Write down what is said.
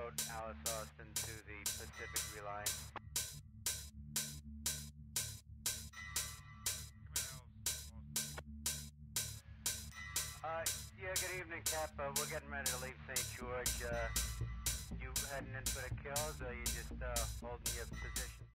Road, Alice Austin to the Pacific Reliance. Yeah, good evening, Cap. We're getting ready to leave St. George. You heading in for the kills, or you just holding your position?